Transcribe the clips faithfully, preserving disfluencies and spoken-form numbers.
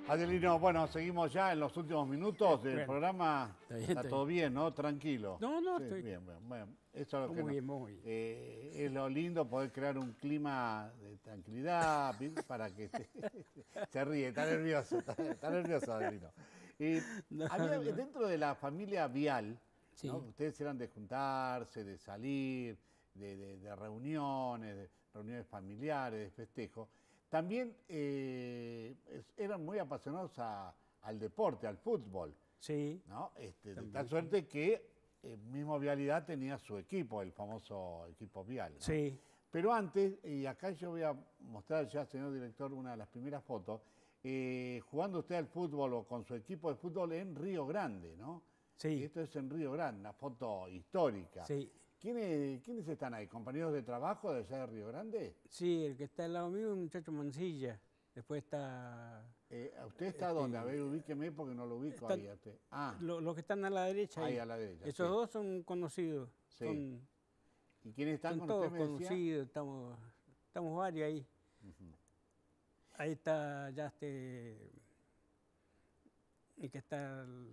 Adelino, bueno, seguimos ya en los últimos minutos del Bueno, programa. está bien, Está está todo bien, ¿no? Tranquilo. No, no, Sí, estoy bien, bien, bueno, eso es lo que muy no- bien, muy bien. eh, es lo lindo poder crear un clima de tranquilidad pi- para que se, se ríe, está nervioso, está, está nervioso Adelino. Y No, había no. dentro de la familia Vial, ¿no? Sí. Ustedes eran de juntarse, de salir, de, de- de reuniones, de reuniones familiares, de festejos. También eh, es- eran muy apasionados a- al deporte, al fútbol, Sí, ¿no? Este, de también, tal sí. suerte que el mismo Vialidad tenía su equipo, el famoso equipo Vial, ¿no? sí. Pero antes, y acá yo voy a mostrar ya, señor director, una de las primeras fotos, eh, jugando usted al fútbol o con su equipo de fútbol en Río Grande, ¿no? Sí. Esto es en Río Grande, una foto histórica. Sí. ¿Quiénes, quiénes están ahí? ¿Compañeros de trabajo de allá de Río Grande? Sí, el que está al lado mío es un muchacho Mancilla. Después está... Eh, ¿Usted está Este, dónde? A ver, ubíqueme porque no lo ubico están- ahí. a usted. Ah, lo- los que están a la derecha ahí ahí. a la derecha. Esos sí. dos son conocidos. Sí. Son, ¿Y quiénes están son con todos usted, me decía? conocidos. Estamos, estamos varios ahí. Ahí está ya este... El que está el-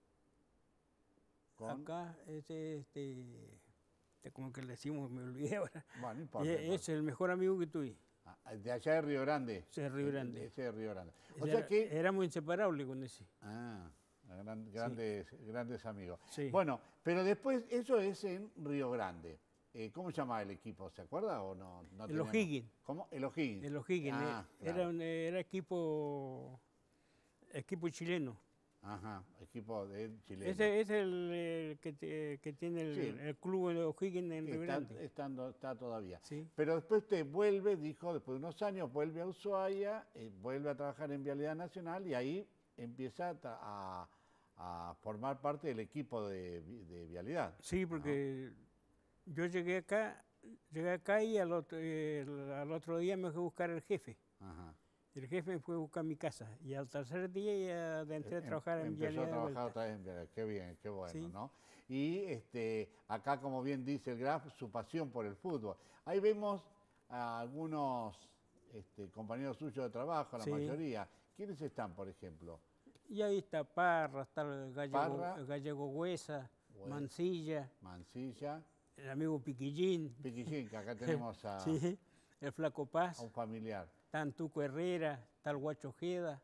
Con- acá, ese este... este, como que le decimos, me olvidé ahora. Bueno, no Y importa. no es importa. el mejor amigo que tuve. Ah, de allá de Río Grande. Ese de Río Grande. Ese de Río Grande. O Ese sea era- que... Éramos inseparables con ese. Ah, gran- grandes, grandes amigos. Sí. Bueno, pero después, eso es en Río Grande. Eh, ¿Cómo se llamaba el equipo? ¿Se acuerda o no? no El tenemos- O'Higgins. ¿Cómo? El O'Higgins. El O'Higgins. Ah, eh, claro. era, un- era equipo equipo chileno. Ajá, equipo de chileno. Ese es el eh, que, te- que tiene el, Sí. el club de O'Higgins en Río Está, Grande. estando- está todavía. Sí. Pero después usted vuelve, dijo, después de unos años, vuelve a Ushuaia, eh, vuelve a trabajar en Vialidad Nacional y ahí empieza a, tra- a- a formar parte del equipo de, vi- de Vialidad. Sí, porque yo llegué acá, llegué acá y al otro, eh, el- al otro día me fue a buscar el jefe. Ajá. El jefe me fue a buscar mi casa y al tercer día ya entré a Em- trabajar en Empezó Vialidad a de trabajar vuelta. otra vez en Vialidad. Qué bien, qué bueno, Sí. ¿no? Y este, acá, como bien dice el Graf, su pasión por el fútbol. Ahí vemos a algunos este, compañeros suyos de trabajo, la Sí. mayoría. ¿Quiénes están, por ejemplo? Y ahí está Parra, está el gallego, Parra. el gallego Huesa, Huesa. Mancilla, Mancilla, el amigo Piquillín. Piquillín, que acá tenemos a, Sí, el Flaco a Paz, un familiar. está Antuco Herrera, está el Guacho Ojeda.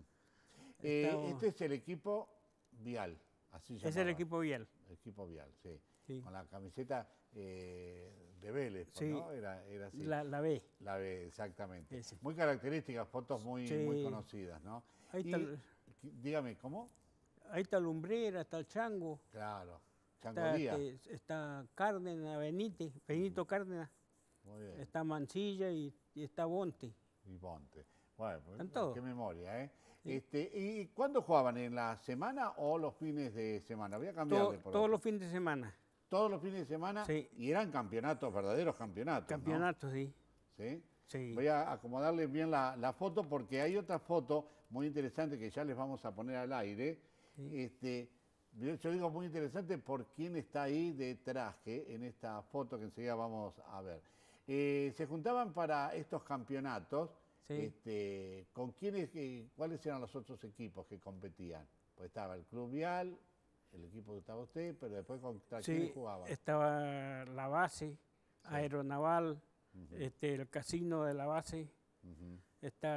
Eh, Estamos- este es el equipo Vial, así se Es el equipo Vial. Equipo Vial, sí. Sí. Con la camiseta eh, de Vélez, pues, Sí. ¿no? Era, era así. La, la B. La B, exactamente. Ese. Muy características, fotos muy, Sí. muy conocidas, ¿no? Ahí Y, está el- qui- dígame, ¿cómo? Ahí está Lumbrera, está el Chango, Claro, Chango está, Díaz. este, está Cárdenas, Benítez, Benito Cárdenas, Muy bien. está Mancilla y, y está Bonte. Y Ponte. Bueno, pues, Están todos. qué memoria, ¿eh? Este, ¿y cuándo jugaban? ¿En la semana o los fines de semana? Voy a cambiar Todo- de por todos otro. los fines de semana, Todos los fines de semana. Sí. Y eran campeonatos, verdaderos campeonatos. ¿no? campeonatos, sí. ¿Sí? Sí. Voy a acomodarles bien la, la foto porque hay otra foto muy interesante que ya les vamos a poner al aire. Este, yo yo digo muy interesante por quién está ahí de traje en esta foto que enseguida vamos a ver. Eh, se juntaban para estos campeonatos. Sí. Este, ¿con quiénes, eh, cuáles eran los otros equipos que competían? Pues estaba el Club Vial, el equipo que estaba usted, pero después contra quiénes Sí, jugaban. estaba la base, aeronaval, este, el casino de la base, Ujú, está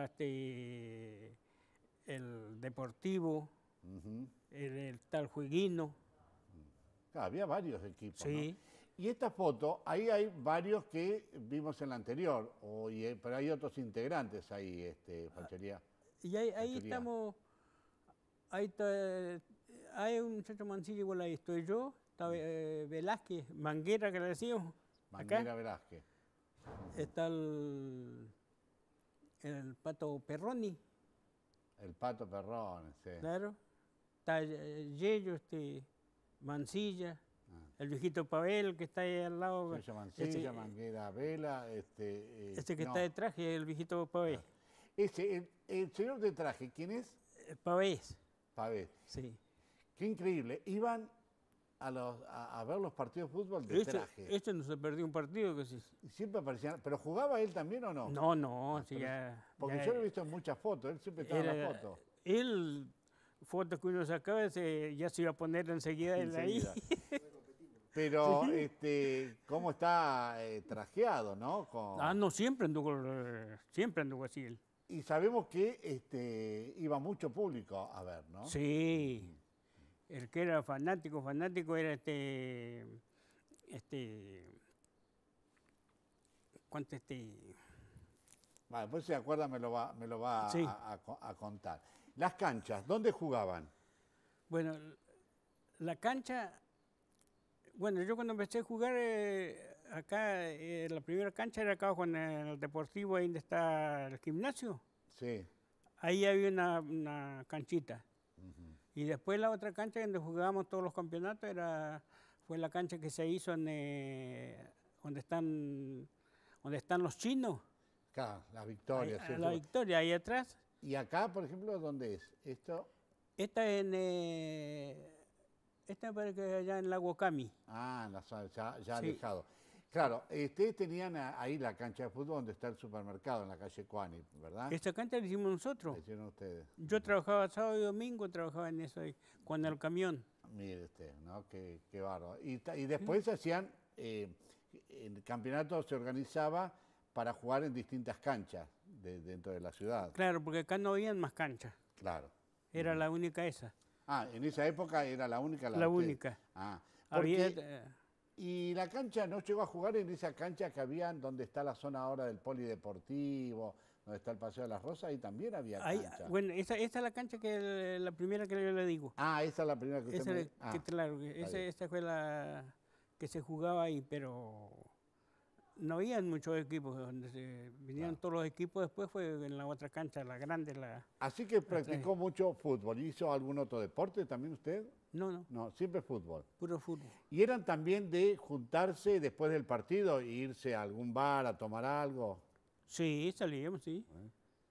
este, el deportivo, ujú. el, el tal jueguino. Claro, había varios equipos, Sí. ¿no? Y esta foto, ahí hay varios que vimos en la anterior, o- y- pero hay otros integrantes ahí, este, Fachería. Y ahí, ahí Factoría. estamos, ahí está, hay un muchacho Mancilla igual ahí estoy yo, está eh, Velázquez, Manguera que le decíamos, Manguera acá Velázquez. está el, el Pato Perroni, El Pato Perrón, sí. claro, está eh, Yello, este, Mancilla, Ah. el viejito Pavel que está ahí al lado, Sergio Mancilla, ese, Manguera Vela, este... eh, ese que no. está de traje, el viejito Pavel, Ese, el, el señor de traje, ¿quién es? Eh, Pavés, Pavés. sí. Qué increíble. Iban a, los, a, a ver los partidos de fútbol de Este, traje. este no se perdió un partido que sí. Y siempre aparecían... ¿Pero jugaba él también o no? No, no, sí, pero- ya. Porque ya yo lo he visto en muchas fotos, él siempre estaba en la era- foto. Él, fotos que uno sacaba, se, ya se iba a poner enseguida él ahí. Pero, sí. este, ¿cómo está eh, trajeado, no? Con... Ah, no, siempre anduvo, siempre anduvo así él. Y sabemos que este, iba mucho público a ver, ¿no? Sí. El que era fanático, fanático era este, este, ¿cuánto este? Vale, pues si se acuerda me lo va, me lo va sí. a, a, a contar. Las canchas, ¿dónde jugaban? Bueno, la cancha, bueno, yo cuando empecé a jugar eh, acá, eh, la primera cancha era acá con el Deportivo, ahí donde está el gimnasio. Sí. Ahí había una, una canchita. Uh-huh. Y después la otra cancha donde jugábamos todos los campeonatos era, fue la cancha que se hizo en, eh, donde están, donde están los chinos. Acá, la Victoria. Ahí, la Victoria, ahí atrás. ¿Y acá, por ejemplo, dónde es? Esto. Esta en, eh, esta parece que allá en Lago Cami. Ah, en la zona, ya, ya sí. alejado. Claro, ustedes tenían ahí la cancha de fútbol donde está el supermercado, en la calle Cuani, ¿verdad? Esta cancha la hicimos nosotros. La hicieron ustedes. Yo trabajaba sábado y domingo, trabajaba en eso ahí, con el camión. Mire usted, ¿no? Qué, qué bárbaro. Y, y después se hacían, eh, el campeonato se organizaba para jugar en distintas canchas de, dentro de la ciudad. Claro, porque acá no habían más canchas. Claro. Era mm. la única esa. Ah, en esa época era la única. La, la única. Ah, porque, había, y la cancha no llegó a jugar en esa cancha que había donde está la zona ahora del polideportivo, donde está el Paseo de las Rosas, ahí también había ahí, cancha. Bueno, esa, esa es la cancha que la primera que yo le digo. Ah, esa es la primera que usted esa, me... ah, que, claro, esa, esa fue la que se jugaba ahí, pero no habían muchos equipos, donde se vinieron claro. todos los equipos, después fue en la otra cancha, la grande. La, Así que practicó la mucho fútbol. ¿Hizo algún otro deporte también usted? No, no. No, siempre fútbol. Puro fútbol. ¿Y eran también de juntarse después del partido e irse a algún bar a tomar algo? Sí, salíamos, sí. ¿Eh?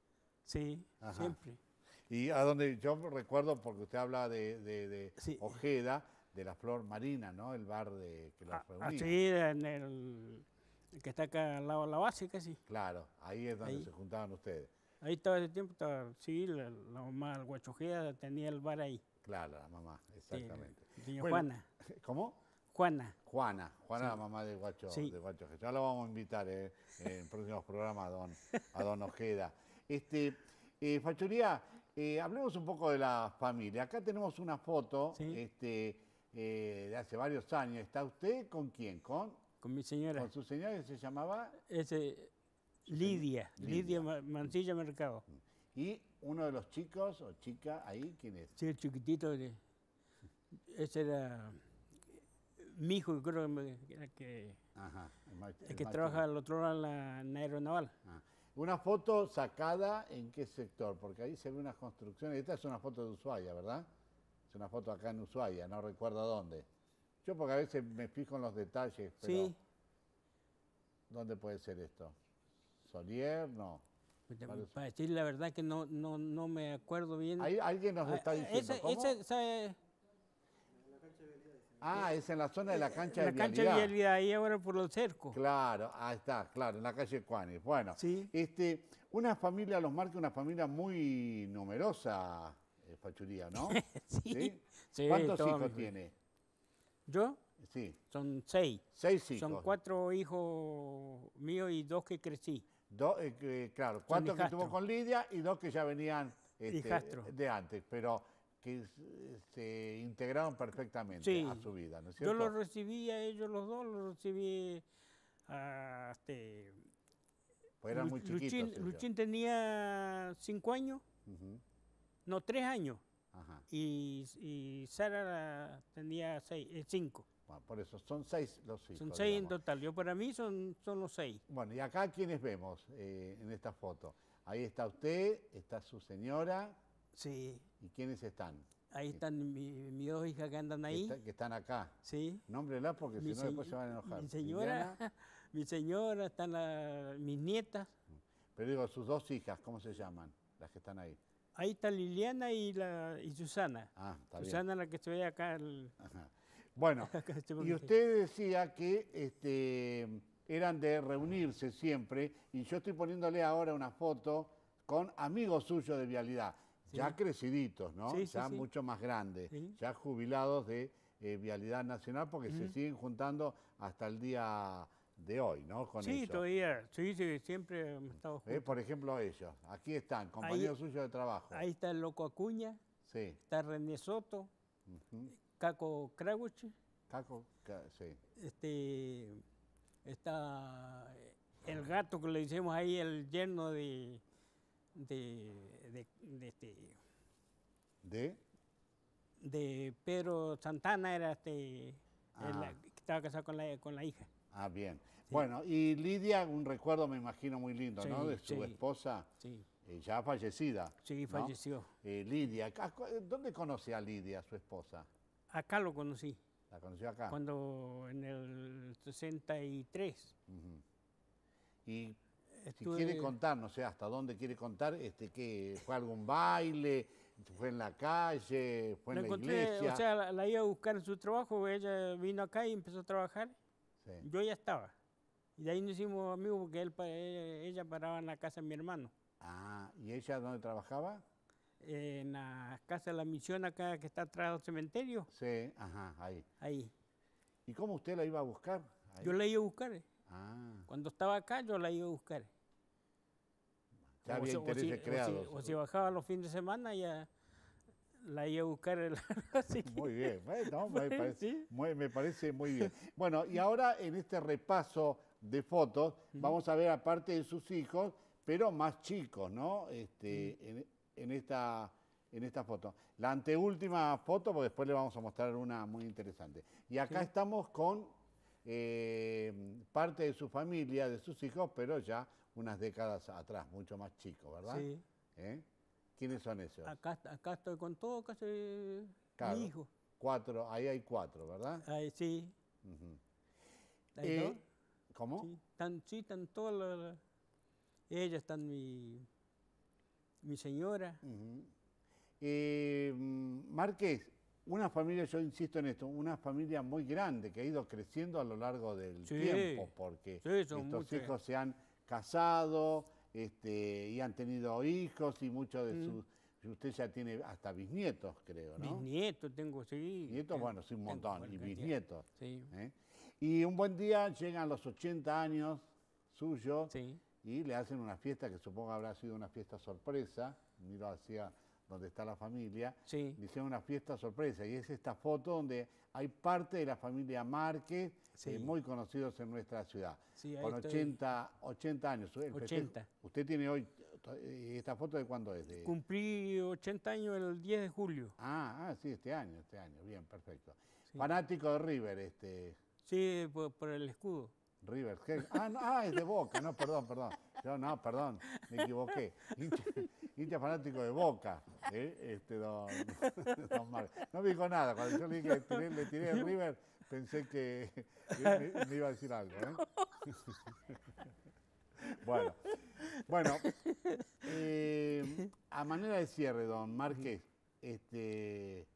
Sí, ajá. Siempre. Y a donde yo recuerdo, porque usted habla de, de, de sí. Ojeda, de la Flor Marina, ¿no? El bar de que los reunía. Ah, sí, en el que está acá al lado de la base casi. Claro, ahí es donde ahí. se juntaban ustedes. Ahí estaba ese tiempo, estaba, sí, la, la mamá del Guacho Ojeda tenía el bar ahí. Claro, la mamá, exactamente. Sí, bueno, Juana. ¿Cómo? Juana. Juana, Juana, sí. La mamá de Guacho, sí. de Guacho Ojeda. Ya lo vamos a invitar eh, en próximos programas a don, a don Ojeda. Este, eh, Fachoría, eh, hablemos un poco de la familia. Acá tenemos una foto sí. este, eh, de hace varios años. ¿Está usted con quién? ¿Con? Con mi señora. ¿Con su señora que se llamaba? Ese, Lidia, Lidia, Lidia Mancilla Mercado. ¿Y uno de los chicos o chica ahí, quién es? Sí, el chiquitito. De, ese era mi hijo, creo que, que, Ajá, el más, el el que más trabaja chico. al otro lado en la, en la aeronaval. Ah. Una foto sacada en qué sector, porque ahí se ve unas construcciones. Esta es una foto de Ushuaia, ¿verdad? Es una foto acá en Ushuaia, no recuerdo dónde. Yo porque a veces me fijo en los detalles, pero sí. ¿Dónde puede ser esto? ¿Solier? No. Para, para decir la verdad que no, no, no me acuerdo bien. Ahí alguien nos está diciendo, ese, ¿cómo? Ese, ¿sabe? Ah, es en la zona de la cancha la de Vialidad. La cancha de Vialidad, ahí ahora por el cerco. Claro, ahí está, claro, en la calle Cuani. Bueno, sí. este, una familia, los marca una familia muy numerosa, eh, Fachoría, ¿no? sí. ¿Sí? Sí, ¿Cuántos hijos tiene? ¿Yo? Sí. Son seis. Seis hijos. Son cuatro hijos míos y dos que crecí. Do, eh, eh, claro, cuatro que tuvo con Lidia y dos que ya venían este, de antes, pero que se integraron perfectamente sí. a su vida, ¿no es cierto? Yo los recibí a ellos los dos, los recibí a este... Pues eran muy chiquitos. Luchín, ellos. Luchín tenía cinco años, uh-huh. no, tres años. Ajá. Y, y Sara tenía seis, eh, cinco. Bueno, por eso, son seis los hijos. Son seis digamos. en total, yo para mí son, son los seis. Bueno, y acá, ¿quiénes vemos eh, en esta foto? Ahí está usted, está su señora. Sí. ¿Y quiénes están? Ahí están mis mi dos hijas que andan ahí. Que, está, que están acá. Sí. Nómbrelas porque mi si no después se van a enojar. Mi señora, mi señora, están la, mis nietas. Pero digo, sus dos hijas, ¿cómo se llaman? Las que están ahí. Ahí está Liliana y, la, y Susana. Ah, está Susana, bien. la que se ve acá. El... Ajá. Bueno, y usted decía que este, eran de reunirse siempre, y yo estoy poniéndole ahora una foto con amigos suyos de Vialidad. Sí. Ya creciditos, ¿no? Sí, sí, ya sí. mucho más grandes, Sí. ya jubilados de eh, Vialidad Nacional, porque se Ujú. siguen juntando hasta el día de hoy, ¿no? Con Sí, ellos. todavía, sí, sí, siempre hemos estado ¿Eh? juntos. Por ejemplo, ellos, aquí están, compañeros suyos de trabajo. Ahí está el Loco Acuña, Sí. está René Soto, Ujú. Caco Kraguch, Caco, ca- sí. este, está el gato que le decimos ahí, el yerno de, de, de, de este, ¿De? de Pedro Santana, era este, Ah. el- que estaba casado con la, con la hija. Ah, bien. Bueno, y Lidia, un recuerdo me imagino muy lindo, ¿no? Sí, De su sí. esposa, Sí, eh, ya fallecida. sí, ¿no? falleció. Eh, Lidia, ¿a cu- ¿dónde conoce a Lidia, su esposa? Acá lo conocí, ¿La conoció acá? cuando en el sesenta y tres. Ujú. Y si Estuve- quiere contar, no sé hasta dónde quiere contar, este, ¿qué, ¿fue algún baile? ¿Fue en la calle? ¿Fue en La la encontré, iglesia? o sea, la, la iba a buscar en su trabajo, ella vino acá y empezó a trabajar. Sí. Yo ya estaba. Y de ahí nos hicimos amigos porque él, pa- ella, ella paraba en la casa de mi hermano. Ah, ¿y ella dónde trabajaba? En la casa de la misión acá que está atrás del cementerio, Sí, ajá, ahí. ahí. ¿Y cómo usted la iba a buscar? Ahí. Yo la iba a buscar. eh. Ah, Cuando estaba acá, yo la iba a buscar. ya O había si- o intereses si- o si- creados. O si, bajaba los fines de semana, ya la iba a buscar. el- así que- Muy bien, bueno, me, Bueno, parece, sí. muy- me parece muy bien. Bueno, y ahora en este repaso de fotos vamos a ver aparte de sus hijos, pero más chicos, ¿no? Este, en, en esta, en esta foto. La anteúltima foto, porque después le vamos a mostrar una muy interesante. Y acá Sí. estamos con eh, parte de su familia, de sus hijos, pero ya unas décadas atrás, mucho más chicos, ¿verdad? Sí. ¿Eh? ¿Quiénes son esos? Acá, acá estoy con todo, casi Claro. mi hijo. Cuatro, ahí hay cuatro, ¿verdad? Ahí sí. Ujú. Ahí Eh, dos. ¿Cómo? Sí, están, sí, están todas las... las- Ellas están mi, mi señora. Ujú. Eh, mm, Márquez, una familia, yo insisto en esto, una familia muy grande que ha ido creciendo a lo largo del Sí. tiempo, porque Sí, son estos muchos. hijos se han casado este, y han tenido hijos y muchos de Mm. sus... Usted ya tiene hasta bisnietos, creo, ¿no? Bisnietos tengo, sí. Nietos, tengo- bueno, sí, un tengo montón, buena y cantidad. bisnietos. Sí, ¿eh? Y un buen día llegan los ochenta años suyos sí. y le hacen una fiesta que supongo habrá sido una fiesta sorpresa, miro hacia donde está la familia, Sí. le hicieron una fiesta sorpresa y es esta foto donde hay parte de la familia Márquez, Sí. eh, muy conocidos en nuestra ciudad, Sí, ahí con estoy. ochenta, ochenta años. El festejo- ochenta. Usted tiene hoy, eh, ¿esta foto de cuándo es? De- Cumplí ochenta años el diez de julio. Ah, ah, sí, este año, este año, bien, perfecto. Sí. Fanático de River, este... Sí, por, por el escudo. River, ¿qué? Ah, no, ah, es de Boca, no, perdón, perdón. Yo, no, perdón, me equivoqué. Hincha, hincha fanático de Boca, ¿eh? este, don, don Mar- No me dijo nada, cuando yo le dije que tiré- le tiré el River, pensé que me, me iba a decir algo. ¿eh? Bueno, bueno eh, a manera de cierre, don Márquez, este,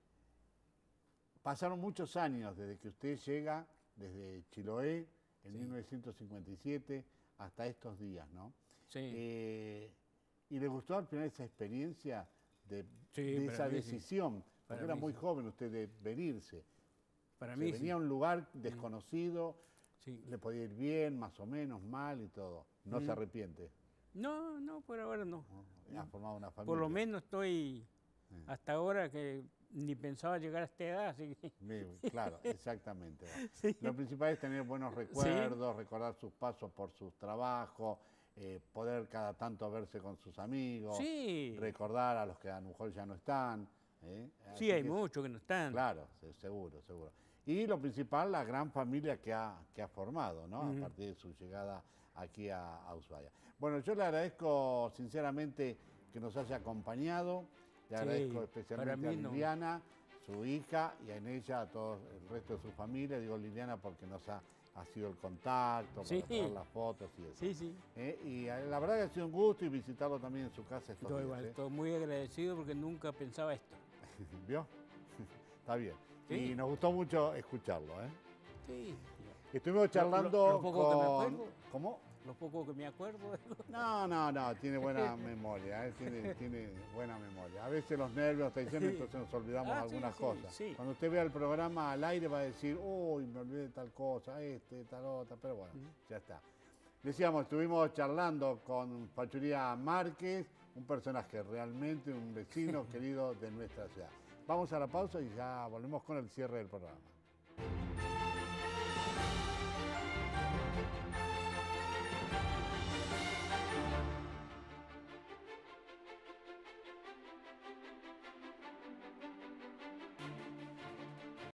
pasaron muchos años desde que usted llega, desde Chiloé, en Sí. mil novecientos cincuenta y siete, hasta estos días, ¿no? Sí. Eh, ¿Y le gustó al final esa experiencia de, Sí, de para esa mí sí. decisión? Porque Para era mí muy sí. joven usted de venirse. Para Se mí venía sí. a un lugar desconocido, Sí. le podía ir bien, más o menos, mal y todo. No se Mm. arrepiente. No, no, por ahora no. ¿no? Ha formado una familia. Por lo menos estoy Sí. hasta ahora que ni pensaba llegar a esta edad, así que Bien, claro, exactamente. sí. Lo principal es tener buenos recuerdos, recordar sus pasos por sus trabajos, eh, poder cada tanto verse con sus amigos, Sí. recordar a los que a lo mejor ya no están. ¿eh? Así Sí, hay que- muchos que no están. Claro, se- seguro, seguro. Y lo principal, la gran familia que ha, que ha formado, ¿no? Ujú. A partir de su llegada aquí a, a Ushuaia. Bueno, yo le agradezco sinceramente que nos haya acompañado. Le Sí, agradezco para especialmente a mí no. Liliana, su hija, y en ella a todo el resto de su familia. Digo Liliana porque nos ha, ha sido el contacto, Sí. para traer las fotos y eso. Sí, sí. ¿Eh? Y eh, la verdad que ha sido un gusto y visitarlo también en su casa estos Yo días, igual ¿eh? estoy muy agradecido porque nunca pensaba esto. ¿Vio? Está bien. Sí. Y nos gustó mucho escucharlo, ¿eh? Sí. Estuvimos charlando lo, lo poco con... que me acuerdo. ¿Cómo? Lo poco que me acuerdo. No, no, no, tiene buena memoria, ¿eh? tiene, tiene buena memoria. A veces los nervios, tensión, entonces nos olvidamos Ah, algunas sí, sí, cosas. sí. Cuando usted vea el programa al aire va a decir, uy, me olvidé de tal cosa, este, tal otra, pero bueno, ya está. Decíamos, estuvimos charlando con Fachuría Márquez, un personaje realmente, un vecino querido de nuestra ciudad. Vamos a la pausa y ya volvemos con el cierre del programa.